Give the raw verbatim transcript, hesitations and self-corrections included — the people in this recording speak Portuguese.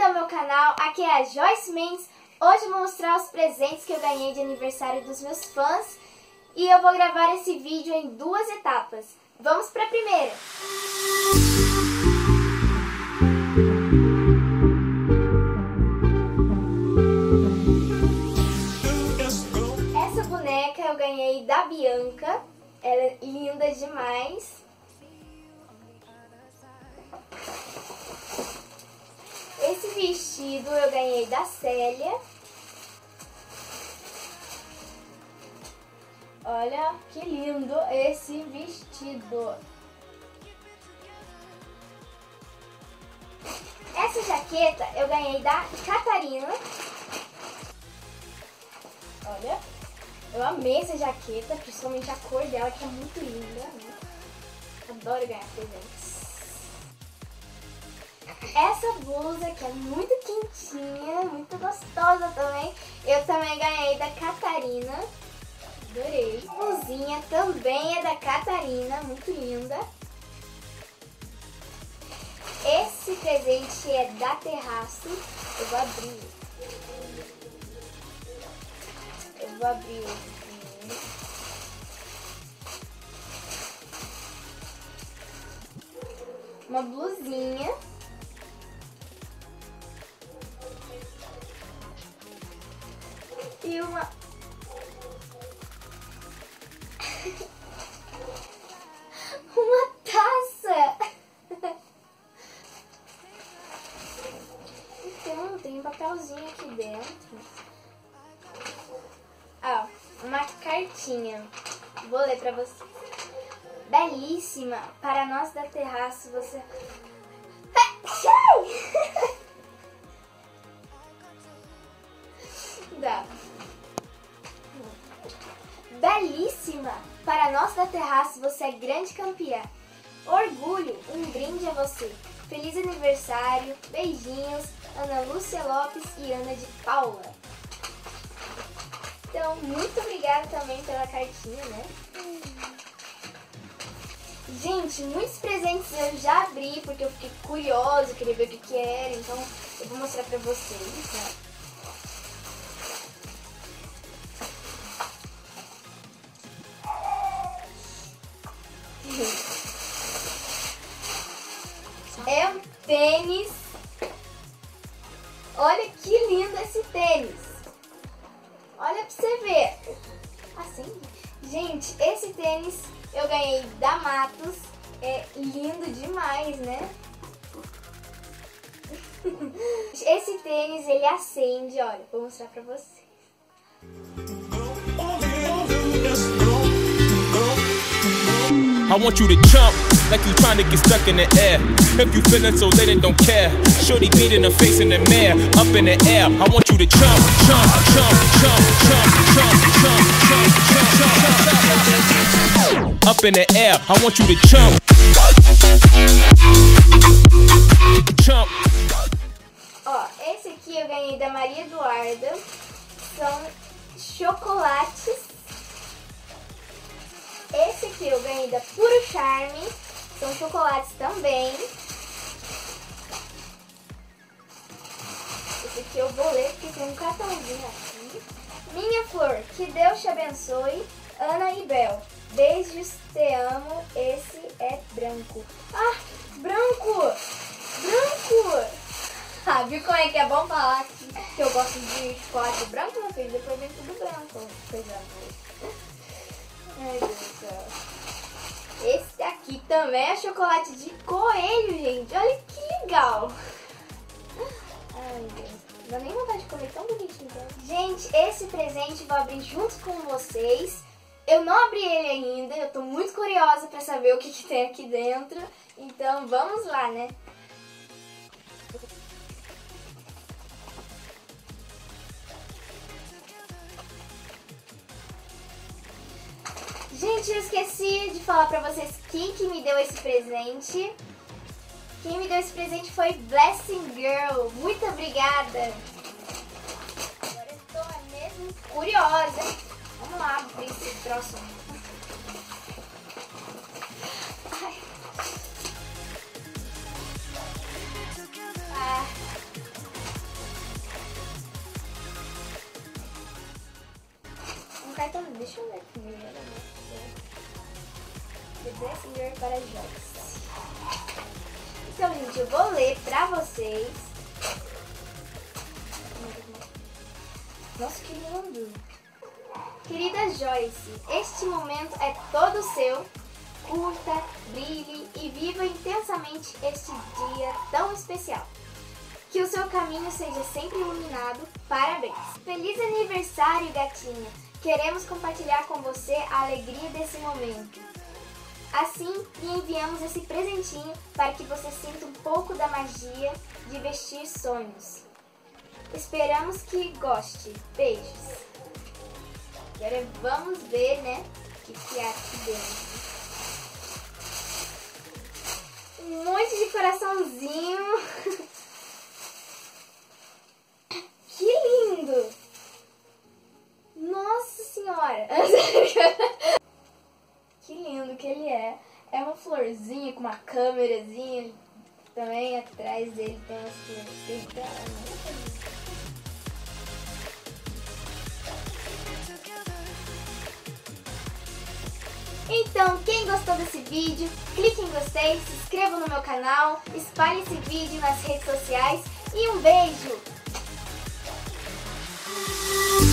bem-vindo ao meu canal, aqui é a Joyce Mendes. Hoje eu vou mostrar os presentes que eu ganhei de aniversário dos meus fãs e eu vou gravar esse vídeo em duas etapas. Vamos para a primeira! Essa boneca eu ganhei da Bianca, ela é linda demais. Esse vestido eu ganhei da Célia. Olha que lindo esse vestido. Essa jaqueta eu ganhei da Catarina. Olha, eu amei essa jaqueta, principalmente a cor dela, que é muito linda, né? Adoro ganhar presentes. Essa blusa que é muito quentinha, muito gostosa também, eu também ganhei da Catarina. Adorei. A blusinha também é da Catarina, muito linda. Esse presente é da Terraço. Eu vou abrir. Eu vou abrir aqui. Uma blusinha. E uma... uma taça! Então, tem um papelzinho aqui dentro. Ah, uma cartinha. Vou ler pra vocês. Belíssima! Para nós da Terraço, você... Dá. Belíssima! Para nós da Terraço, você é grande campeã. Orgulho, um brinde a você. Feliz aniversário, beijinhos, Ana Lúcia Lopes e Ana de Paula. Então, muito obrigada também pela cartinha, né? Gente, muitos presentes eu já abri porque eu fiquei curiosa, queria ver o que que era, então eu vou mostrar pra vocês, né? É um tênis. Olha que lindo esse tênis. Olha pra você ver. Assim. Gente, esse tênis eu ganhei da Matos. É lindo demais, né? Esse tênis, ele acende. Olha, vou mostrar pra vocês. I want you to jump like you trying to get stuck in the air. If you feeling so late and don't care, shorty beat in the face in the mirror, up in the air. I want you to jump, jump, jump, jump, jump, jump, jump, jump, jump, jump, up in the air. I want you to jump, jump. Ó, esse aqui eu ganhei da Maria Eduarda. São chocolates. Esse aqui eu ganhei da Puro Charme, são chocolates também. Esse aqui eu vou ler porque tem um cartãozinho aqui. Minha flor, que Deus te abençoe, Ana e Bel. Beijos, te amo, esse é branco. Ah, branco! Branco! Ah, viu como é que é bom falar que, que eu gosto de chocolate branco, meu filho? Depois vem tudo branco. Coisa boa. Ai, Deus do céu. Esse aqui também é chocolate de coelho, gente. Olha que legal. Ai, Deus. Não dá nem vontade de comer, tão bonitinho. Né? Gente, esse presente eu vou abrir junto com vocês. Eu não abri ele ainda. Eu tô muito curiosa pra saber o que, que tem aqui dentro. Então, vamos lá, né? Gente, eu esqueci de falar pra vocês quem que me deu esse presente. Quem me deu esse presente foi Blessing Girl. Muito obrigada. Agora eu tô mesmo curiosa. Vamos lá abrir esse troço. Ai. Ah. colocar então, deixa eu ver primeiro, né? The Best Year para Joyce. Então, gente, eu vou ler pra vocês. Nossa, que lindo! Querida Joyce, este momento é todo seu. Curta, brilhe e viva intensamente este dia tão especial. Que o seu caminho seja sempre iluminado. Parabéns! Feliz aniversário, gatinha! Queremos compartilhar com você a alegria desse momento. Assim, lhe enviamos esse presentinho para que você sinta um pouco da magia de vestir sonhos. Esperamos que goste. Beijos! Agora vamos ver, né, o que, que há aqui dentro. Um monte de coraçãozinho. Que lindo! Nossa senhora! Que lindo que ele é. É uma florzinha com uma câmerazinha. Também atrás dele tem umas flores. Então, quem gostou desse vídeo, clique em gostei, se inscreva no meu canal, espalhe esse vídeo nas redes sociais e um beijo!